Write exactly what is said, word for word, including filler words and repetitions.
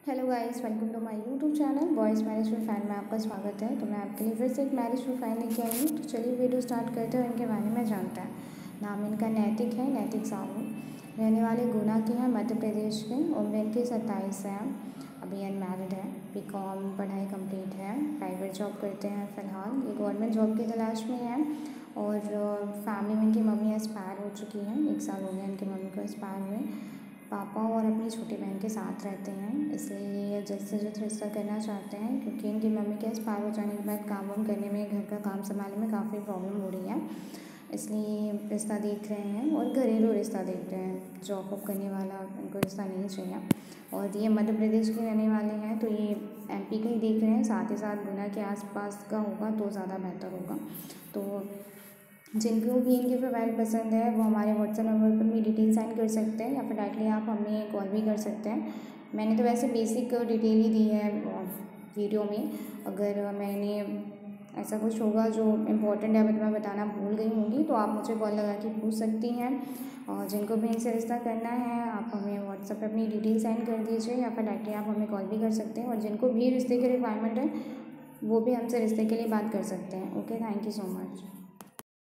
Hello guys, welcome to my YouTube channel boys marriage fan में आपका स्वागत है। तो मैं आपके लिए फिर से एक मैरिज फैन लेके आई हूँ। तो चलिए वीडियो स्टार्ट करते हैं और इनके बारे में जानते हैं। नाम इनका नैतिक है, नैतिक साहू। रहने वाले गुना के हैं, मध्य प्रदेश के। उम्र इनकी सत्ताईस है। अभी अनमैरिड है। बी कॉम पढ़ाई कंप्लीट है। प्राइवेट जॉब करते हैं फ़िलहाल। ये गवर्नमेंट जॉब की तलाश में है। और फैमिली में इनकी मम्मी एक्सपायर हो चुकी हैं। एक साल हो गया इनकी मम्मी को एक्सपायर हुए। पापा और अपनी छोटी बहन के साथ रहते हैं, इसलिए ये जल्द से जल्द रिश्ता करना चाहते हैं, क्योंकि इनकी मम्मी के एक्सपायर हो जाने के बाद काम वाम करने में, घर का काम संभालने में काफ़ी प्रॉब्लम हो रही है। इसलिए रिश्ता देख रहे हैं और घरेलू रिश्ता देख रहे हैं। जॉब वॉब करने वाला इनको रिश्ता नहीं चाहिए। और ये मध्य प्रदेश के रहने वाले हैं, तो ये एमपी का ही देख रहे हैं। साथ ही साथ गुना के आसपास का होगा तो ज़्यादा बेहतर होगा। तो जिनको भी इनके प्रोफाइल पसंद है वो हमारे व्हाट्सएप नंबर पर भी डिटेल सेंड कर सकते हैं, या फिर डायरेक्टली आप हमें कॉल भी कर सकते हैं। मैंने तो वैसे बेसिक डिटेल ही दी है वीडियो में। अगर मैंने ऐसा कुछ होगा जो इम्पोर्टेंट है बट मैं बताना भूल गई होंगी, तो आप मुझे कॉल लगा के पूछ सकती हैं। और जिनको भी इनसे रिश्ता करना है आप हमें व्हाट्सएप पर अपनी डिटेल सेंड कर दीजिए, या फिर डायरेक्टली आप हमें कॉल भी कर सकते हैं। और जिनको भी रिश्ते की रिक्वायरमेंट है वो भी हमसे रिश्ते के लिए बात कर सकते हैं। Okay, thank you so much.